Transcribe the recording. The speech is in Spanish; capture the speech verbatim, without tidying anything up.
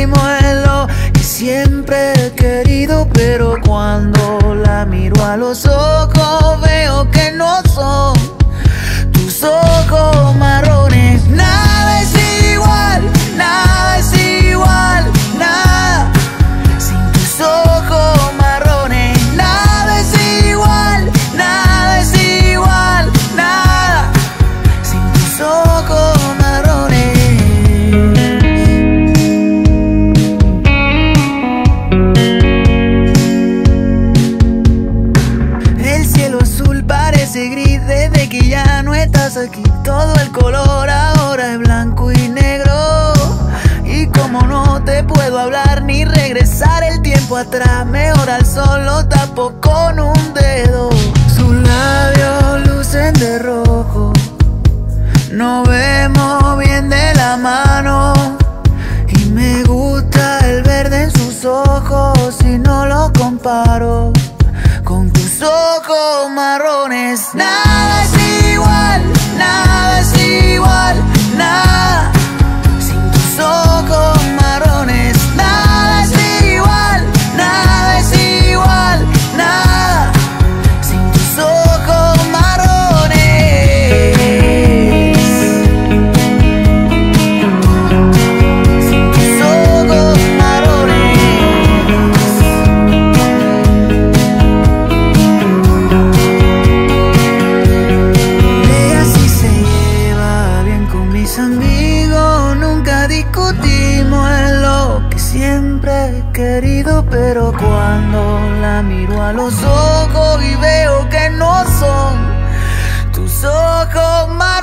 discutimos en lo que siempre he querido, pero cuando la miro a los ojos veo que no son tus ojos marrones. Nada es igual, nada es igual, nada sin tus ojos marrones. Nada es igual, nada es igual, nada sin tus ojos marrones. El cielo azul parece gris desde que ya no estás aquí. Todo el color ahora es blanco y negro. Y como no te puedo hablar ni regresar el tiempo atrás, mejor al sol lo tapo con un dedo. Sus labios lucen de rojo, nos vemos bien de la mano. Y me gusta el verde en sus ojos y no lo comparo con tus ojos marrones. Nada es igual, nada es igual, nada sin tus ojos marrones. Nada es igual, nada es igual, nada sin tus ojos marrones. Sin tus ojos marrones. Ella sí se lleva bien con mis amigos, nunca discutimos en lo que siempre he querido, pero cuando la miro a los ojos y veo que no son tus ojos más